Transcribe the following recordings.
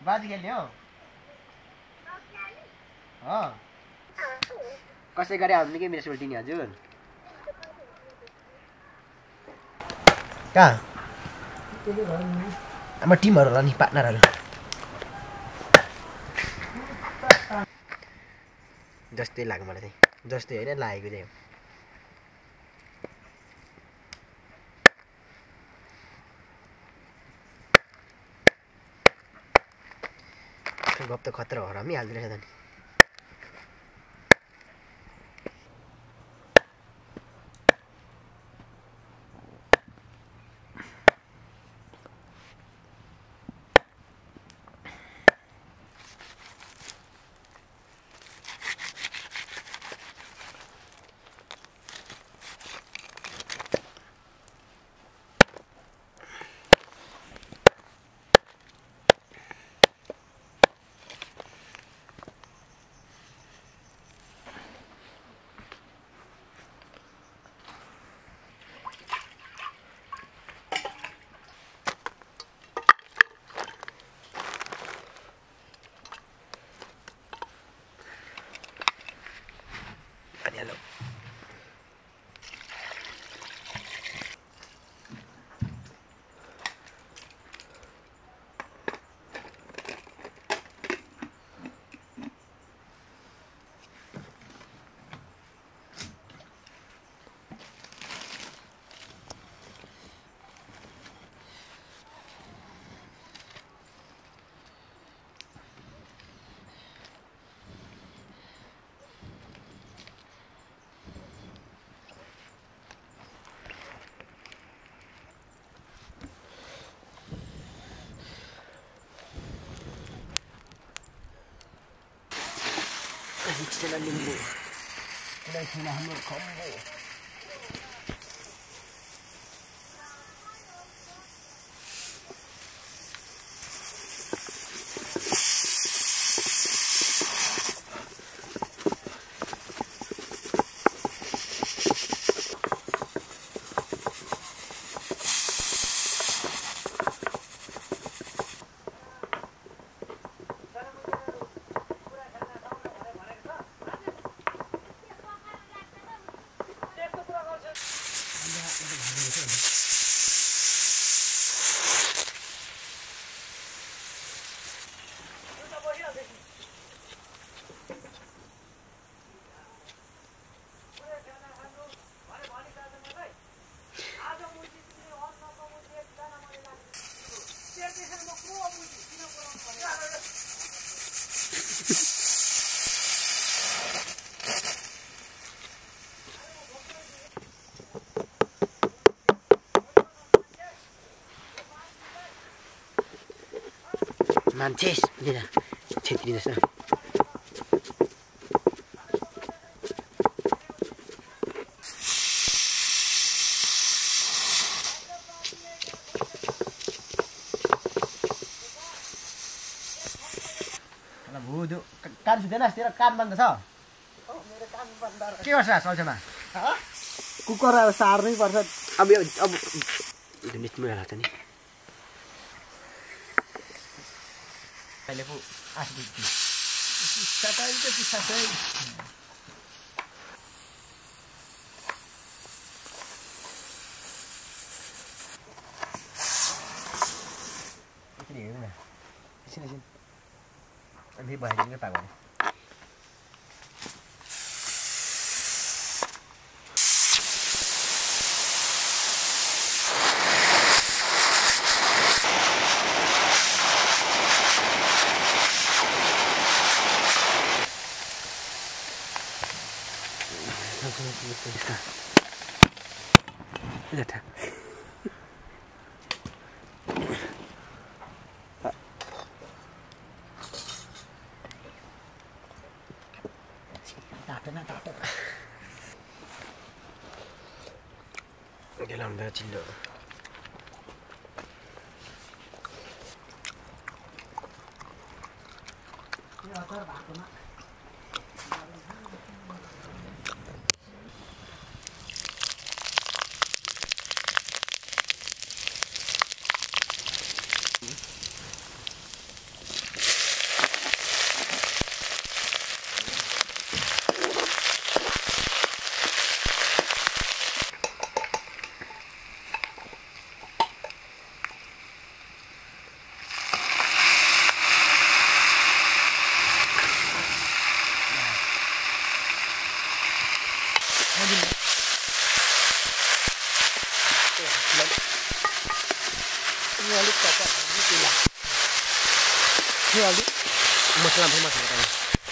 बाजी खेल्ने हो हो कसै गरे आउनु के म्युनिसिपालिटी नि हजुर कहाँ हाम्रो टिमहरू होला नि पार्टनरहरू जस्तै लाग्यो मलाई चाहिँ जस्तै होइन लागेको चाहिँ गफ त खतरा हो रमी हालिदिरहेछ त नि Hello. Sila limbo. Sila hinahamur combo. Manches, lihat, cetri desa. Kalau budu, kan sudah nas, tira kan banda sa. Oh, मेरो कान बन्द र के गर्छ सल्छमा कुकुर सार्नै पर्छ अब यो निस्मै हाल्छ नि अहिले पो आस्ति सताइ त सताइ यसरी हेर्नु न एकछिन एकछिन अनि बाहिर के पागल Lihat. Tak. Dalam dah cindok. Ya, terbang tu nak. अलिक कच्चा तिला यो अलि मसला पनि मसला खाने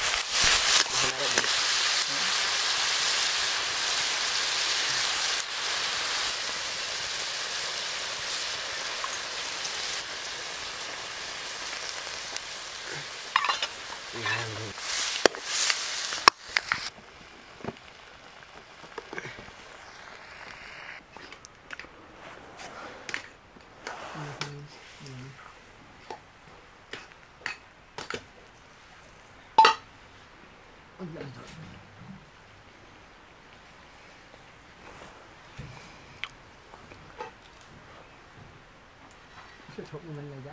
Thục mình là giá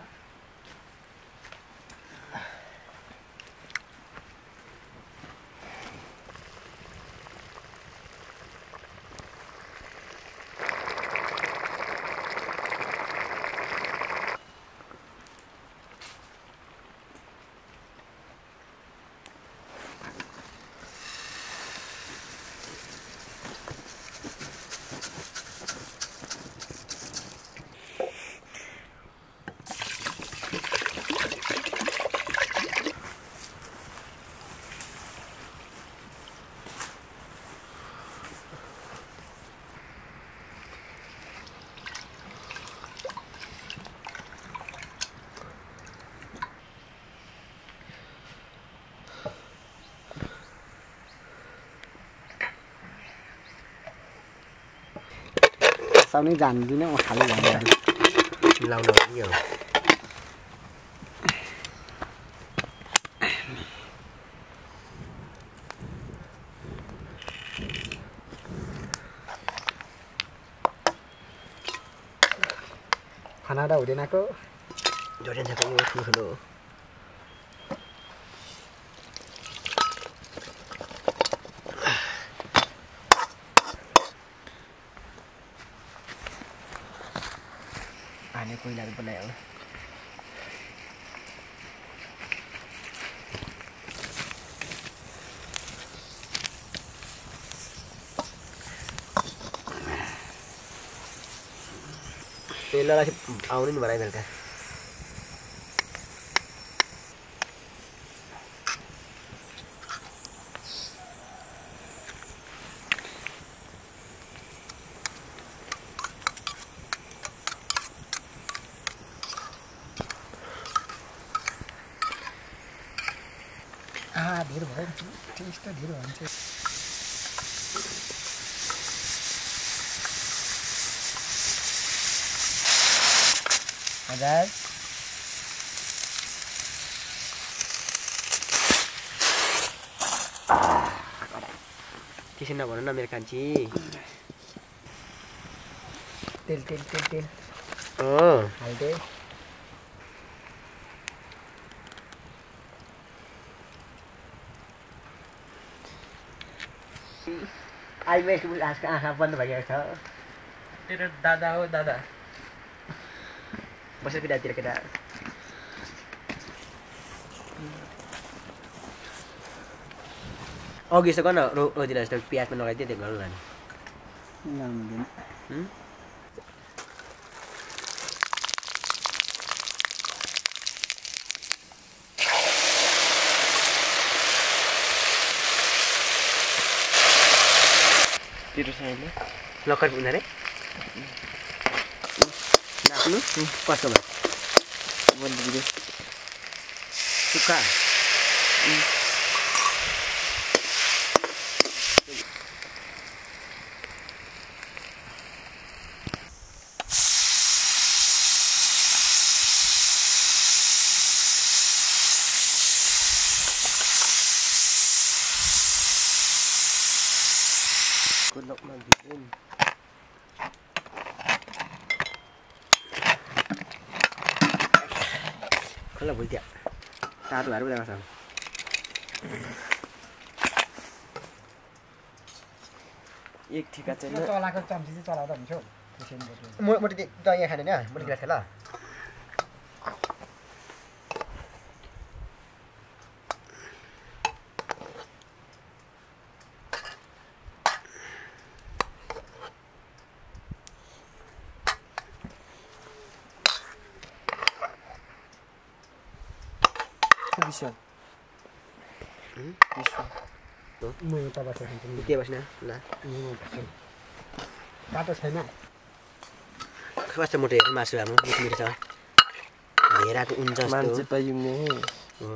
sau này dàn đi nó khá là lâu nhiều खाना दा हुँदैन को जोडेन छ यो ठुलो आने कोई लाग बनायो तेललाई आउनु नि बनाइ बेलुका ढेर भयो टेस्ट ढेर हुन्छ हजुर त्यसै नभन न मेरो कान्छी तेल तेल तेल तेल हाल्दे आज मैं इसको आज का आँखा बंद भइएको छ तेरो दादा हो दादा बस केटातिर केटा अघि यसो गर्न रोजिला जस्तो प्याजमा लगाइदिए त्यो गर्नु लाने तेरो साइडले लकर पुग्न रे नाप्नु कस्तो भयो बन्दियो सुक्खा Kulok magitin. Kalau boleh tak? Tahu baru dah pasang. एक ठिका चाहिँ चलाको चम्ची चाहिँ चलाउँदा हुन्छ म त यहाँ खाने नि म गिलास खेला विषय म यता बसेर खान्छु के बस्न ल काटो छैन कस्तो मोटो हेर्नु मासु हाम्रो मिठो छ हेराको उन जस्तो मान्छे पाइउने हो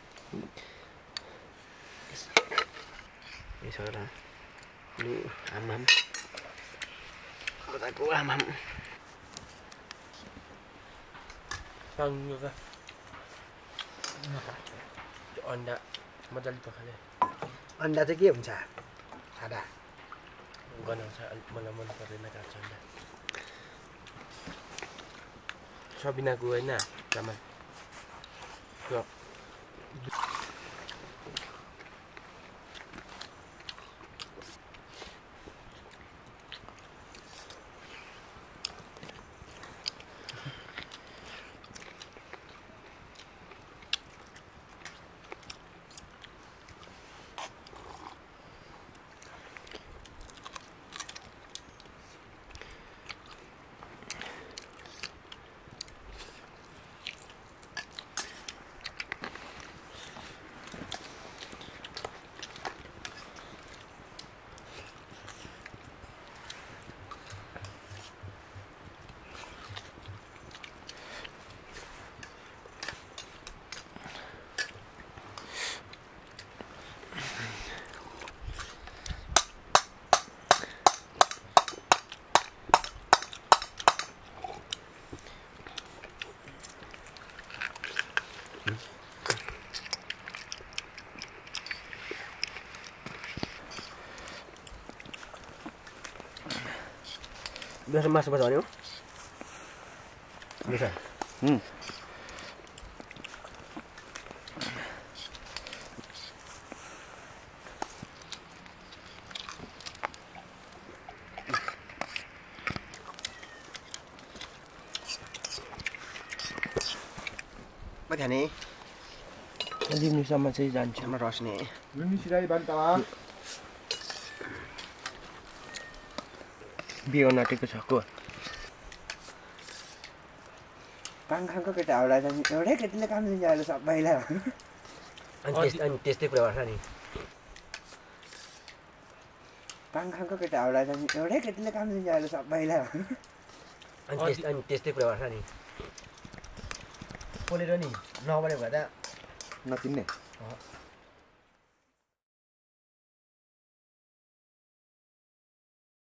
यसो र लु आमाम कताको आमाम सँगै अन्डा मजाले पकाले अन्डा चाहिँ के हुन्छ खाँदा गनाउँछ मलाई मन पर्दैन काट्छ अन्डा सबिनाको होइन सामान बेसो मासु पर्छ भन्यो बेसा कति खाने लिम्बूसम्म चाहिँ जान्छ म रस्ने मिसिराई बान्तावा बिहे नाटेको छ को पाङखाङको केटा हाउडा जाने एउटै केटीले काम दिन्छ अहिले सबैलाई अनि त्यस्तै कुरा गर्छ नि पाङखाङको केटा हाउडा जाने एउटै केटीले काम दिन्छ अहिले सबैलाई अनि त्यस्तै कुरा गर्छ नि पोलेर नि नबढे भए त नचिन्ने